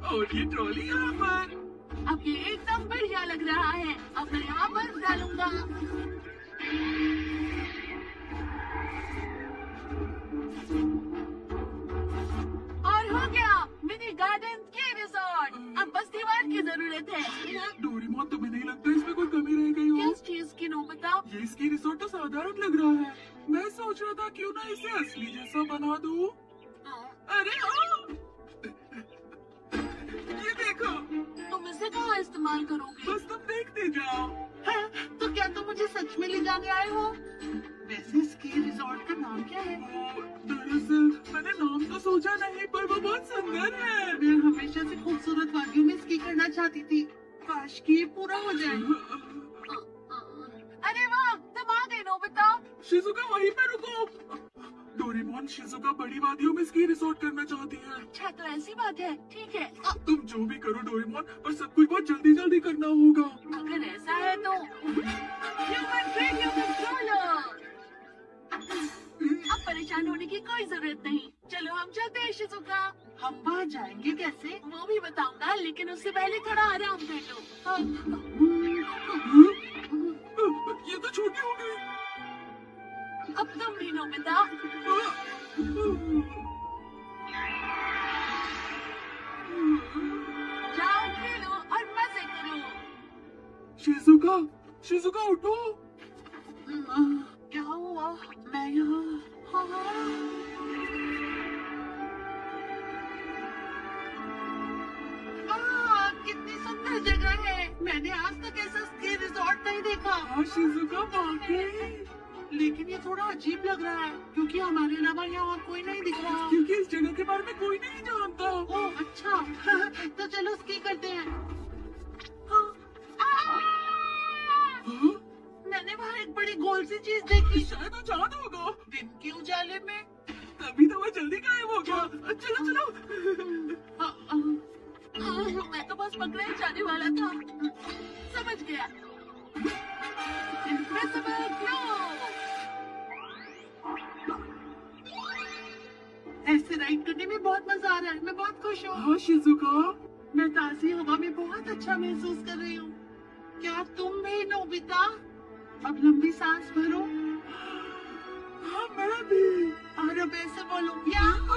और ये ट्रॉली यहाँ पर। अब ये एकदम बढ़िया लग रहा है। अब मैं यहाँ बर्फ डालूंगा। और हो गया मिनी गार्डन के रिजॉर्ट। अब बस दीवार की जरूरत है। डोरेमोन, तुम्हें नहीं लगता इसमें कोई कमी रह गई हो? किस चीज की नोबिता? ये स्की रिसोर्ट तो साधारण लग रहा है। मैं सोच रहा था क्यों ना इसे असली जैसा बना दूं। अरे हाँ, ये देखो। तुम इसे कहाँ इस्तेमाल करोगे? बस तुम देखते जाओ। हाँ, तो क्या तुम मुझे सच में ले जाने आए हो? वैसे स्की रिजॉर्ट का नाम क्या है? दरअसल मैंने नाम तो सोचा नहीं, पर वो बहुत सुंदर है। मैं हमेशा से खूबसूरत वादियों में स्की करना चाहती थी। काश कि ये पूरा हो जाए। अरे वाह, तुम आ गए नोबिता। शिजुका वहीं पे रुको। डोरेमोन, शिजुका बड़ी वादियों में स्की रिसोर्ट करना चाहती है। अच्छा तो ऐसी बात है। ठीक है। तुम जो भी करो डोरेमोन, पर सब कुछ बहुत जल्दी जल्दी करना होगा। अगर ऐसा है तो ह्यूमन रेडियो कंट्रोलर। अब परेशान होने की कोई जरूरत नहीं। चलो हम चलते हैं शिजुका। हम वहाँ जाएंगे कैसे? वो भी बताऊंगा, लेकिन उससे पहले थोड़ा आराम कर लो। ये तो छोटी हो गई। अब तुम भी नोबिता। जाओ खेलो और मजे करो। शिजुका, शिजुका उठो। क्या हुआ? मैं यहाँ। कितनी सुंदर जगह है। मैंने आज तक ऐसा स्की रिजॉर्ट नहीं देखा। हाँ शिजुका, वाकई। लेकिन ये थोड़ा अजीब लग रहा है क्योंकि हमारे अलावा यहाँ और कोई नहीं दिख रहा। क्योंकि इस जगह के बारे में कोई नहीं जानता। ओह अच्छा। तो चलो स्की करते हैं। हाँ? मैंने वहाँ एक बड़ी गोल सी चीज देखी। शायद वो चांद होगा। दिन के उजाले में। तभी तो वो जल्दी गायब हो गया। चलो चलो। मैं तो बस पकड़े जाने वाला था। समझ गया। Invisible glow. ऐसे राइड करने में बहुत मजा आ रहा है। मैं बहुत खुश हूँ। हाँ शिजुका। मैं ताजी हवा में बहुत अच्छा महसूस कर रही हूँ। क्या तुम भी नोबिता? अब लंबी सांस भरो। हाँ मैं भी। और अब ऐसे बोलो याहू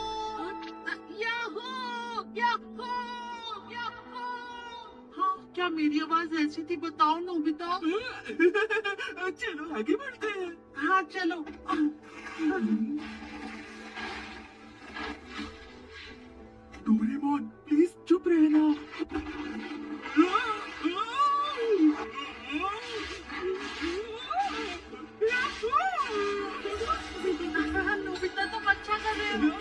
याहू याहू याहू। हाँ, क्या मेरी आवाज ऐसी थी? बताओ नोबिता। चलो आगे बढ़ते हैं। हाँ चलो। डोरेमोन, प्लीज चुप रहना। नोबिता तुम अच्छा कर रहे हो।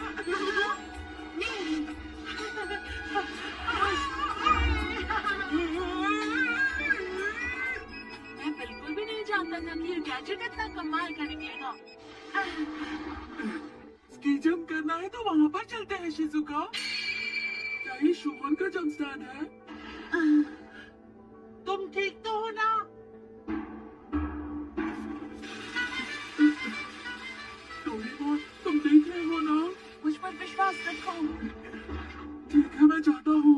मैं बिल्कुल भी नहीं जानता था कि ये गैजेट इतना कमाल का निकलेगा। स्की जंप करना है तो वहाँ पर चलते हैं शिजुका। क्या ये शोहन का जंप स्टैंड है? तुम ठीक तो हो ना? डोरेमोन, तुम देख रहे हो ना? मुझ पर विश्वास रखो। ठीक है, मैं जाता हूँ।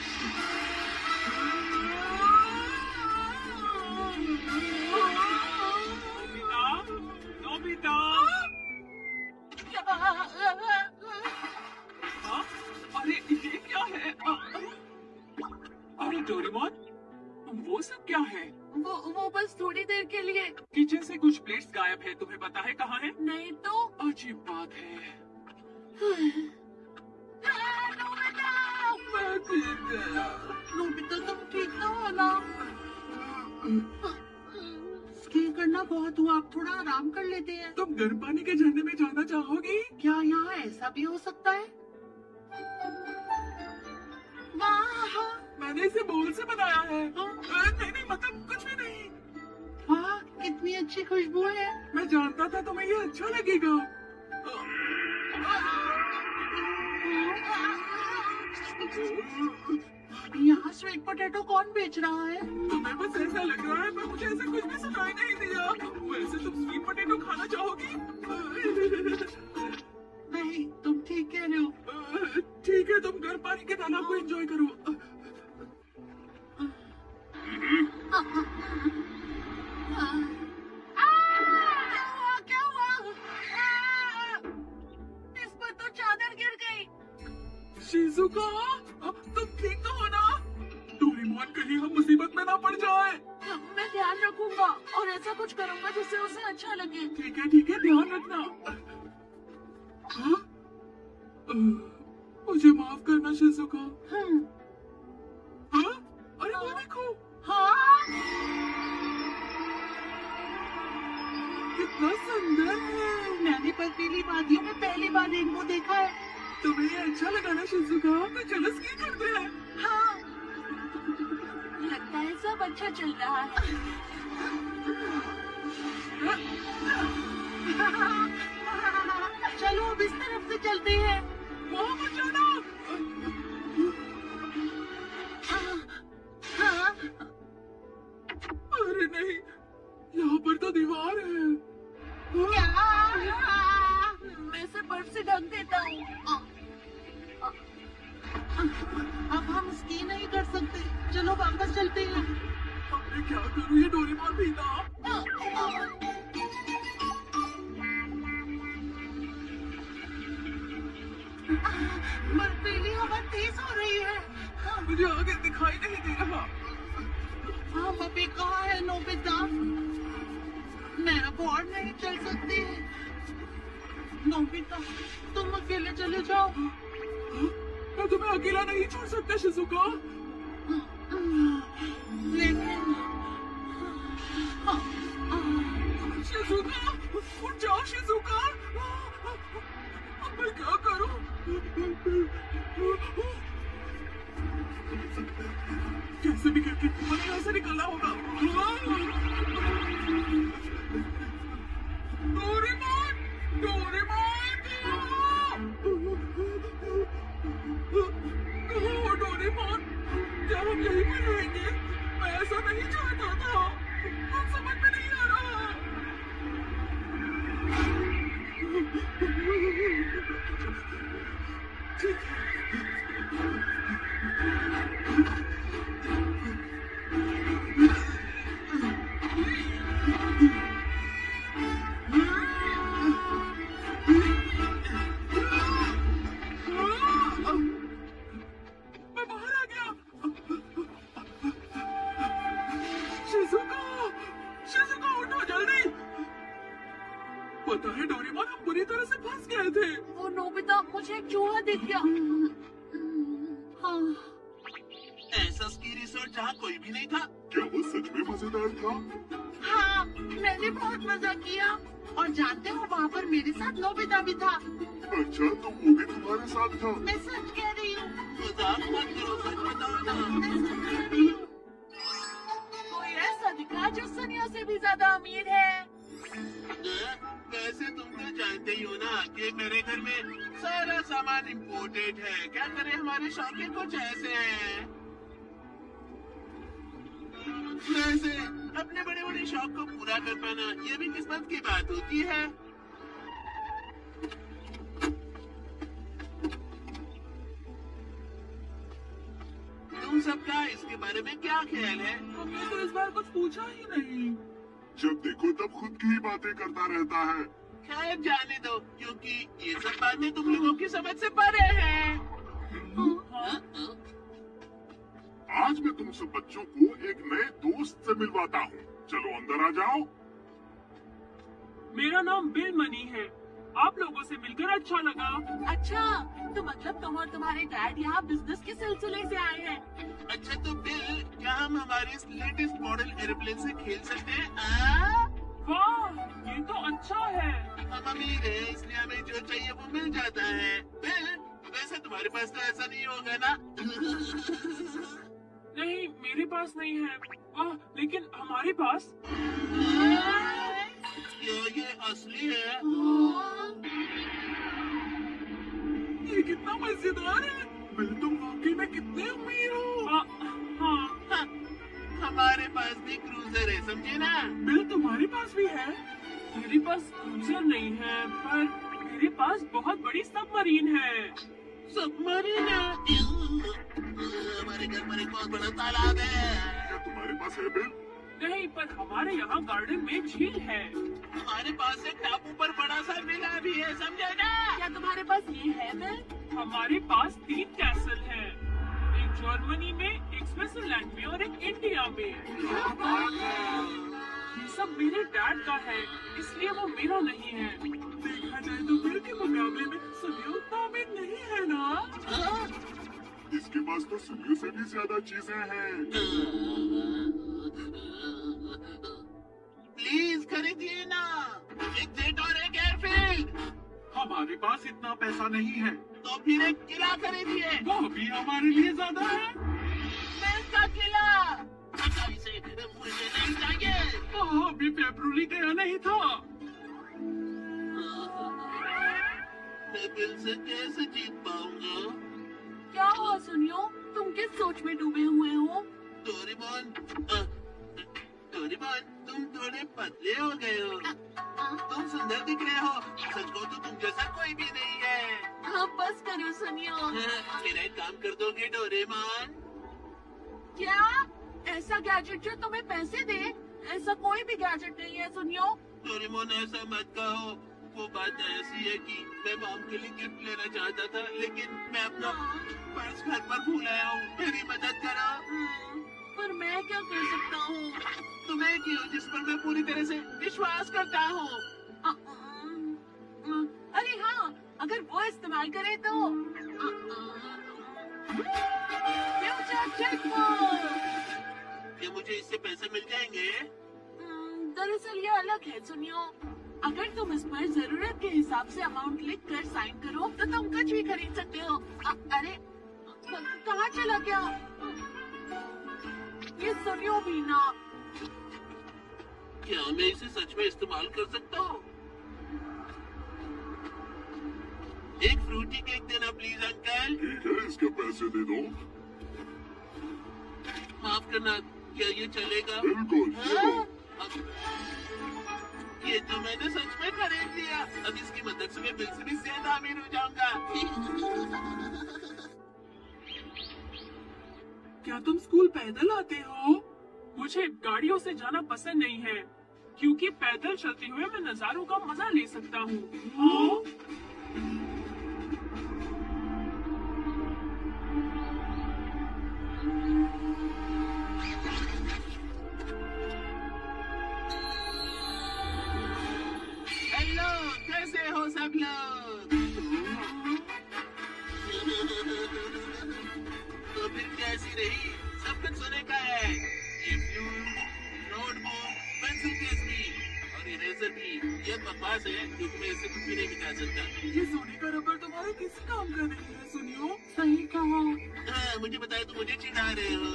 नोबिता, हाँ? अरे ये क्या है? अरे डोरेमोन, वो सब क्या है? वो बस थोड़ी देर के लिए। किचन से कुछ प्लेट्स गायब है, तुम्हें पता है कहाँ है? नहीं तो। अजीब बात है। नोबिता! मैं ठीक गया। नोबिता तुम ठीक तो हो ना? स्की करना बहुत हुआ, अब थोड़ा आराम कर लेते हैं। तुम गर्म पानी के झरने में जाना चाहोगी? क्या यहाँ ऐसा भी हो सकता है? वाह! मैंने इसे बोल से बनाया है। नहीं नहीं, मतलब कुछ भी नहीं। वाह, कितनी अच्छी खुशबू है। मैं जानता था तुम्हें ये अच्छा लगेगा। यहाँ स्वीट पोटैटो कौन बेच रहा है? तुम्हें बस ऐसा लग रहा है, पर मुझे ऐसा कुछ भी सुनाई नहीं दिया। वैसे तुम स्वीट पोटैटो खाना चाहोगी? नहीं, तुम ठीक ठीक कह रहे हो। ठीक है, तुम गर्म पानी के तालाब को एंजॉय करो। क्या हुआ? इस पर तो चादर गिर गई। शिजुका, तुम ठीक तो हो ना? डोरेमोन, कहीं हम मुसीबत में ना पड़ जाए। मैं ध्यान रखूंगा और ऐसा कुछ करूंगा जिससे उसे अच्छा लगे। ठीक है, ध्यान रखना। हाँ? मुझे माफ करना शिजुका। हाँ? अरे वो देखो। हाँ, कितना सुंदर है। मैंने बर्फीली वादियों में पहली बार रेनबो देखा है। तुम्हें ये अच्छा लगा ना शिजुका? तो चलो स्की करते हैं। हाँ, लगता है सब अच्छा चल रहा है। चलो अब इस तरफ से चलते हैं। वहाँ पर जाना। हाँ, अरे नहीं, यहाँ पर तो दीवार है। क्या? मैं इसे बर्फ से ढक देता हूँ। अब हम स्की नहीं कर सकते। चलो वापस चलते हैं। अब मैं क्या करूँ? ये डोरेमोन भी था। बर्फीली हवा तेज हो रही है। मुझे आगे दिखाई नहीं दे रहा। हम अभी कहाँ है नोबिता? मैं अब और नहीं चल सकती। नोबिता, तुम अकेले चले जाओ। मैं तुम्हें अकेला नहीं छोड़ सकता शिजुका। लेकिन शिजुका, उठ जाओ शिजुका। अब मैं क्या करूं? कैसे भी करके हमें यहाँ से निकलना होगा। डोरेमोन, डोरेमोन, कहाँ हो डोरेमोन? क्या हम यहीं पर रहेंगे? मैं ऐसा नहीं चाहता था। कुछ समझ में नहीं आ रहा। ठीक है। मैं बाहर आ गया। शिजुका, शिजुका उठो जल्दी। पता है डोरेमोन, हम बुरी तरह से फंस गए थे। वो नोबिता, मुझे एक चूहा दिख गया। हाँ, ऐसा स्की रिसोर्ट जहाँ कोई भी नहीं था। क्या वो सच में मजेदार था? हाँ, मैंने बहुत मजा किया। और जानते हो, वहाँ पर मेरे साथ नोबिता भी था। अच्छा, तो वो भी तुम्हारे साथ था? मैं सच कह रही हूँ। मजाक मत करो, सच बताओ ना। मैं सच कह रही हूँ। कोई ऐसा दिखा जो सनिया से भी ज्यादा अमीर है। वैसे तुम तो जानते ही हो ना कि मेरे घर में सारा सामान इम्पोर्टेड है। क्या करें, हमारे शौक कुछ ऐसे हैं। वैसे अपने बड़े बड़े शौक को पूरा कर पाना ये भी किस्मत की बात होती है। तुम सबका इसके बारे में क्या ख्याल है? हमने तो इस बार कुछ पूछा ही नहीं। जब देखो तब खुद की ही बातें करता रहता है। खैर जाने दो, क्योंकि ये सब बातें तुम लोगों की समझ से परे हैं। आज मैं तुम सब बच्चों को एक नए दोस्त से मिलवाता हूँ। चलो अंदर आ जाओ। मेरा नाम बिल मनी है। आप लोगों से मिलकर अच्छा लगा। अच्छा, तो मतलब तुम और तुम्हारे डैड यहाँ बिजनेस के सिलसिले से आए हैं। अच्छा तो बिल, क्या हम हमारे इस लेटेस्ट मॉडल एरोप्लेन से खेल सकते हैं? वाह, ये तो अच्छा है। हम अमीर हैं, इसलिए हमें जो चाहिए वो मिल जाता है। बिल, वैसे तुम्हारे पास तो ऐसा नहीं होगा ना? नहीं, मेरे पास नहीं है। वाह, लेकिन हमारे पास। ये असली है। ये कितना मजेदार है। बिल, तुम वाकई में कितने अमीर हो। हाँ, हमारे पास भी क्रूजर है, समझे ना? बिल, तुम्हारे पास भी है। मेरे पास क्रूजर नहीं है, पर मेरे पास बहुत बड़ी सबमरीन है। सबमरीन है? हमारे घर पर एक बहुत बड़ा तालाब है। क्या तुम्हारे पास है बिल? नहीं, पर हमारे यहाँ गार्डन में झील है। हमारे पास एक टापू पर बड़ा सा विला भी है, समझे ना? क्या तुम्हारे पास ये है बिल? हमारे पास 3 कैसल है, एक जर्मनी में, एक स्विट्जरलैंड में और एक इंडिया में। ये सब मेरे डैड का है, इसलिए वो मेरा नहीं है। देखा जाए तो बिल के मुकाबले में सुनियो उतना अमीर नहीं है ना। इसके पास तो सुनियो से भी ज्यादा चीजें हैं। प्लीज खरीदिए ना, एक जेट और एक एयरफील्ड। हमारे पास इतना पैसा नहीं है। तो फिर एक किला खरीदिए। वो भी हमारे लिए ज्यादा है। मिल का किला। अच्छा, इसे मुझे नहीं चाहिए। अभी फेब्रुवरी गया नहीं था। मैं बिल से कैसे जीत पाऊंगा? क्या हुआ सुनियो, तुम किस सोच में डूबे हुए हो? डोरेमोन, डोरेमोन, तुम थोड़े पतले हो गए हो। तुम सुंदर दिख रहे हो। सच को तो तुम जैसा कोई भी नहीं है। हाँ बस करो सुनियो। मेरा एक काम कर दोगे डोरेमोन? क्या? ऐसा गैजेट जो तुम्हें पैसे दे? ऐसा कोई भी गैजेट नहीं है सुनियो। डोरेमोन, ऐसा मत कहो। वो बात ऐसी है कि मैं मॉम के लिए गिफ्ट लेना चाहता था, लेकिन मैं अपना पर्स घर पर भूल आया हूँ। मेरी मदद करो। पर मैं क्या कर सकता हूँ? तुम्हें क्यों, जिस पर मैं पूरी तरह से विश्वास करता हूँ। अरे हाँ, अगर वो इस्तेमाल करे तो फ्यूचर चेकबुक। क्या मुझे इससे पैसे मिल जाएंगे? दरअसल ये अलग है सुनियो। अगर तुम इस पर जरूरत के हिसाब से अमाउंट लिख कर साइन करो तो तुम कुछ भी खरीद सकते हो। अरे कहाँ चला गया? ये सुनियो भी ना। क्या मैं इसे सच में इस्तेमाल कर सकता हूँ? एक फ्रूटी केक देना प्लीज अंकल। ठीक है, इसके पैसे दे दो। माफ करना, क्या ये चलेगा? बिल्कुल, ये लो। ये तो मैंने सच में खरीद लिया। अब इसकी मदद से मैं बिल से भी ज्यादा अमीर हो जाऊंगा। क्या तुम स्कूल पैदल आते हो? मुझे गाड़ियों से जाना पसंद नहीं है, क्योंकि पैदल चलते हुए मैं नजारों का मजा ले सकता हूँ। हेलो, कैसे हो सब लोग? तो फिर कैसी रही? सब कुछ सोने का है। ये फ्यूल, नोटबुक, पेंसिल केस भी और इरेजर भी। ये बकवास है, क्योंकि मैं इससे कुछ भी नहीं मिटा सकता। ये सोने का रबर तुम्हारे किसी काम का नहीं है सुनियो। सही कहा। हाँ, मुझे बताया तो मुझे चिढ़ा रहे हो।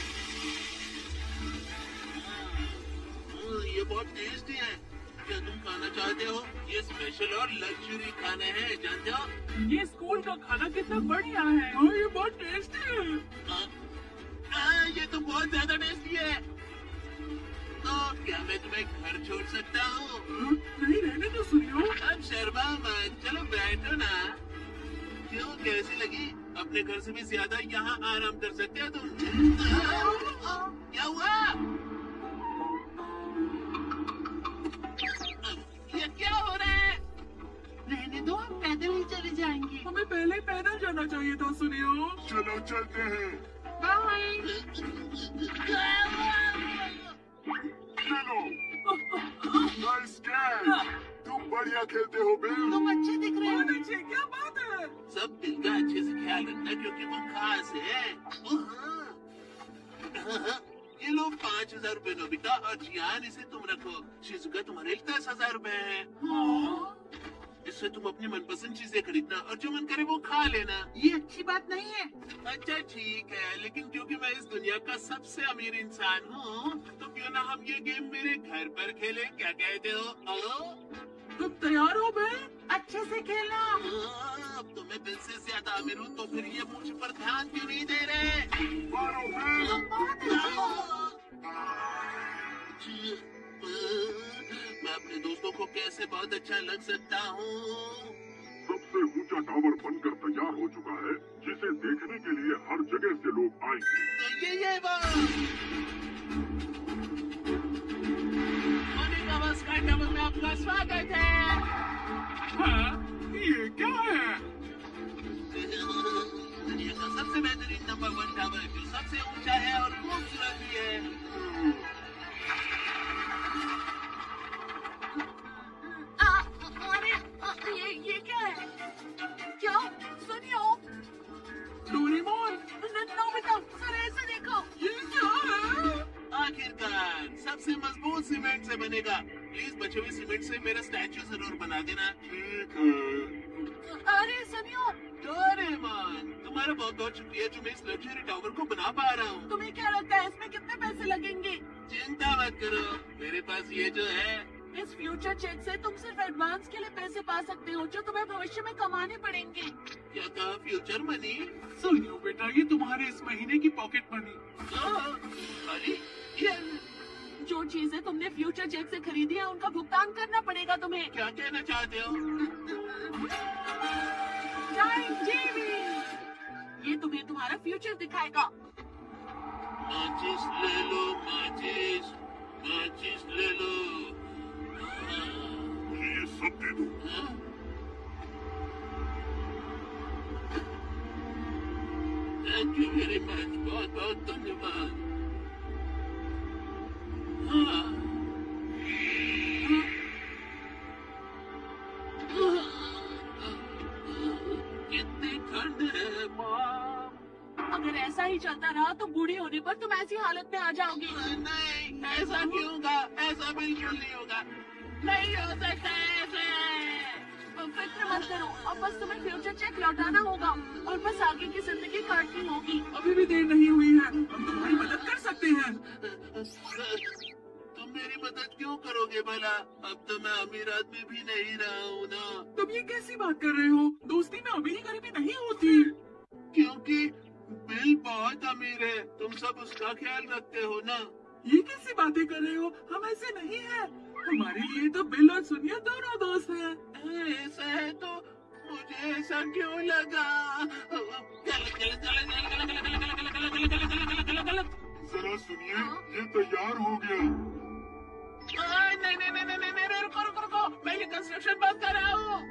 ये बहुत टेस्टी है। क्या तुम खाना चाहते हो? ये स्पेशल और लग्जरी खाने हैं, जानते हो? ये स्कूल का खाना कितना बढ़िया है। हाँ, ये बहुत टेस्टी है। ये तो बहुत ज्यादा टेस्टी है। तो क्या मैं तुम्हें घर छोड़ सकता हूँ? नहीं, रहने तो सुनियो। अब शर्माओ मत, चलो बैठो ना। क्यों, कैसी लगी? अपने घर से भी ज्यादा यहाँ आराम कर सकते हो तुम। क्या हुआ? ये क्या हो रहा है? रहने दो, हम पैदल ही चले जाएंगे। हमें पहले पैदल जाना चाहिए था सुनियो। चलो चलते हैं। बाय। चलो। Nice catch. तुम बढ़िया खेलते हो बिल। तुम अच्छे दिख रहे हो। बहुत अच्छे, क्या बात है। सब दिल का अच्छे से ख्याल रखना, क्योंकि वो खास है। ये लो 5,000 रुपए नोबिता, और जियान इसे तुम रखो। शिजुका तुम्हारे लिए 10,000 रुपए है। इससे तुम अपनी मनपसंद चीजें खरीदना और जो मन करे वो खा लेना। ये अच्छी बात नहीं है। अच्छा ठीक है, लेकिन क्योंकि मैं इस दुनिया का सबसे अमीर इंसान हूँ, तो क्यों ना हम ये गेम मेरे घर पर खेलें? क्या कहते हो? तुम तैयार हो बे? अच्छे से खेलना। अब तो मैं दिल से ज्यादा अमीर हूँ, तो फिर ये मुझ पर ध्यान क्यों नहीं दे रहे? मारो बिल। बहुत अच्छे। मैं अपने दोस्तों को कैसे बहुत अच्छा लग सकता हूँ? सबसे ऊंचा टावर बनकर तैयार हो चुका है, जिसे देखने के लिए हर जगह से लोग आएंगे। तो ये बात मोनिका स्काई टावर में आपका स्वागत है। हाँ, ये क्या है? दुनिया का सबसे बेहतरीन नंबर 1 टावर जो सबसे ऊंचा है और खूबसूरत भी है। अरे ये क्या है? क्या सुनियो? डोरेमोन, नोबिता, सर ऐसे देखो। ये क्या है? आखिरकार सबसे मजबूत सीमेंट से बनेगा। प्लीज बचे हुए सीमेंट से मेरा स्टैचू जरूर बना देना। ठीक है। अरे सुनियो, डोरेमोन, तुम्हारा बहुत बहुत शुक्रिया जो मैं इस लग्जरी टावर को बना पा रहा हूँ। तुम्हें क्या लगता है इसमें कितने पैसे लगेंगे? चिंता मत करो, मेरे पास ये जो है। इस फ्यूचर चेक से तुम सिर्फ एडवांस के लिए पैसे पा सकते हो जो तुम्हें भविष्य में कमाने पड़ेंगे। क्या कहा? Future money? सुनियो बेटा, ये तुम्हारे इस महीने की पॉकेट मनी। अरे ये जो चीजें तुमने फ्यूचर चेक से खरीदी है उनका भुगतान करना पड़ेगा तुम्हें। क्या कहना चाहते हो? टाइम टीवी, ये तुम्हें तुम्हारा फ्यूचर दिखाएगा। माचिस ले लो, माचिस, माचिस ले लो। ये सब दे दो। थैंक यू वेरी मच, बहुत बहुत धन्यवाद। कितनी ठंड है माँ। अगर ऐसा ही चलता रहा तो बूढ़े होने पर तुम ऐसी हालत में आ जाओगे। नहीं, ऐसा क्यों होगा? ऐसा बिल्कुल नहीं होगा। नहीं हो सकता ऐसे। फिक्र मत करो, अब बस तुम्हें फ्यूचर चेक लौटाना होगा और बस आगे की जिंदगी काटनी होगी। अभी भी देर नहीं हुई है, हम तुम्हारी मदद कर सकते हैं। तुम मेरी मदद क्यों करोगे भला? अब तो मैं अमीर आदमी भी नहीं रहा हूँ ना। तुम ये कैसी बात कर रहे हो? दोस्ती में अमीरी गरीबी नहीं होती। क्योंकि बिल बहुत अमीर है, तुम सब उसका ख्याल रखते हो ना। ये कैसी बातें कर रहे हो? हम ऐसे नहीं हैं। हमारे लिए तो बिल और सुनिया दोनों दोस्त हैं। ऐसा है तो मुझे ऐसा क्यों लगा? गलत गलत गलत गलत गलत गलत गलत गलत गलत गलत गलत गलत गलत गलत। जरा सुनिए, ये तैयार हो गया। नहीं नहीं नहीं नहीं नहीं, रुको रुको रुको, मैं ये कंस्ट्रक्शन बंद कर रहा हूँ।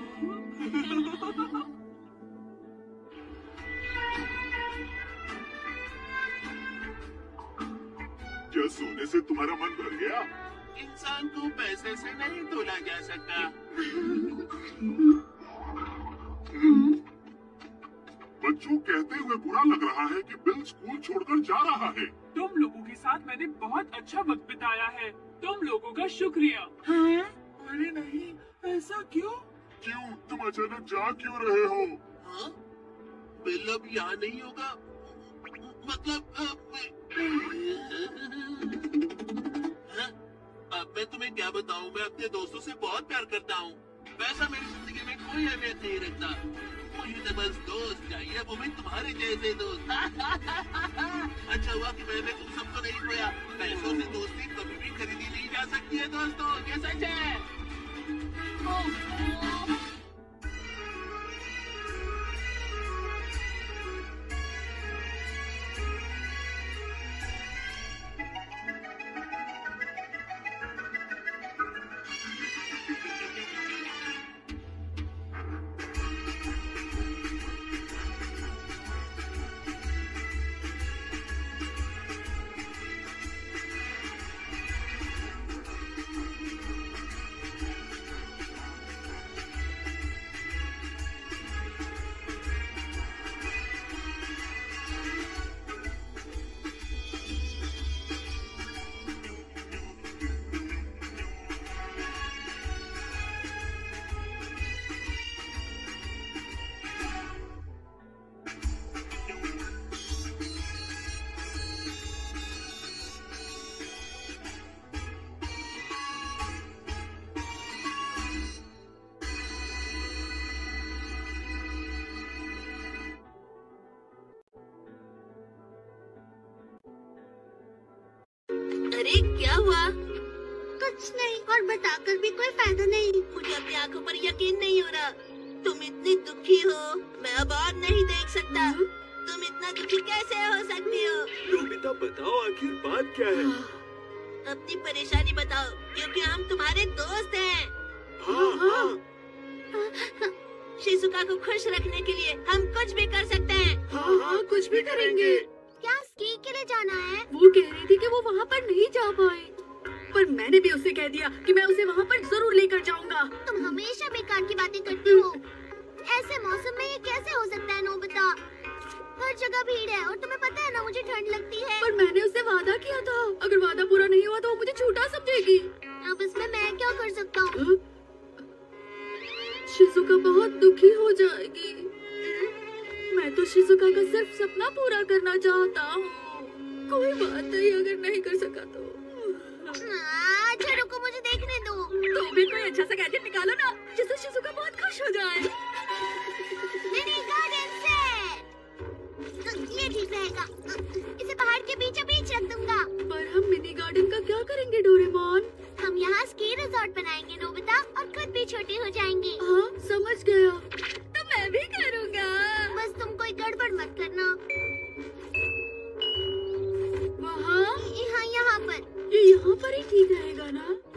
क्या सोने से तुम्हारा मन भर गया? इंसान को पैसे से नहीं तोला जा सकता। बच्चों, कहते हुए बुरा लग रहा है कि बिल स्कूल छोड़कर जा रहा है। तुम लोगों के साथ मैंने बहुत अच्छा वक्त बिताया है। तुम लोगों का शुक्रिया। हाँ? अरे नहीं, ऐसा क्यों? क्यों? तुम अचानक जा क्यों रहे हो? हाँ? बिल अब यहाँ नहीं होगा? मतलब हाँ? अब मैं तुम्हें क्या बताऊं? मैं अपने दोस्तों से बहुत प्यार करता हूँ। पैसा मेरी जिंदगी में कोई अहमियत नहीं रखता। मुझे तो बस दोस्त चाहिए, वो भी तुम्हारे जैसे दोस्त। अच्छा हुआ कि मैंने तुम सबको नहीं खोया। पैसों से दोस्ती कभी भी खरीदी नहीं जा सकती है दोस्तों, ये सच है। अरे क्या हुआ? कुछ नहीं, और बताकर भी कोई फायदा नहीं। मुझे अपनी आंखों पर यकीन नहीं हो रहा। तुम इतनी दुखी हो, मैं अब और नहीं देख सकता। तुम इतना दुखी कैसे हो सकती हो? नोबिता बताओ आखिर बात क्या है? अपनी परेशानी बताओ, क्योंकि हम तुम्हारे दोस्त हैं। हाँ हाँ। शिजुका को खुश रखने के लिए हम कुछ भी कर सकते हैं। हाँ हाँ, कुछ भी करेंगे। क्या स्की के लिए जाना है? वो कह रही थी कि वो वहाँ पर नहीं जा पाए, पर मैंने भी उसे कह दिया कि मैं उसे वहाँ पर जरूर लेकर जाऊंगा। तुम हमेशा बेकार की बातें करती हो। ऐसे मौसम में ये कैसे हो सकता है नोबिता? हर जगह भीड़ है और तुम्हें पता है ना मुझे ठंड लगती है। पर मैंने उससे वादा किया था, अगर वादा पूरा नहीं हुआ तो वो मुझे झूठा समझेगी। अब इसमें मैं क्या कर सकता हूँ? शिजुका बहुत दुखी हो जाएगी। मैं तो शिजुका का सिर्फ सपना पूरा करना चाहता हूँ। कोई बात नहीं, अगर नहीं कर सका तो। अच्छा रुको, मुझे देखने दो। तो भी कोई अच्छा सा गैजेट निकालो ना, जिससे शिजुका बहुत खुश हो जाए। मिनी गार्डन सेट, ये ठीक रहेगा। इसे पहाड़ के बीचों बीच रख दूंगा। पर हम मिनी गार्डन का क्या करेंगे डोरेमोन? हम यहाँ स्की रिजॉर्ट बनाएंगे नोबिता, और खुद भी छोटी हो जाएंगे। हाँ समझ गया, तो मैं भी करूँगा। बस तुम कोई गड़बड़ मत करना। वहाँ यहाँ पर। ये यहाँ पर ही ठीक रहेगा ना?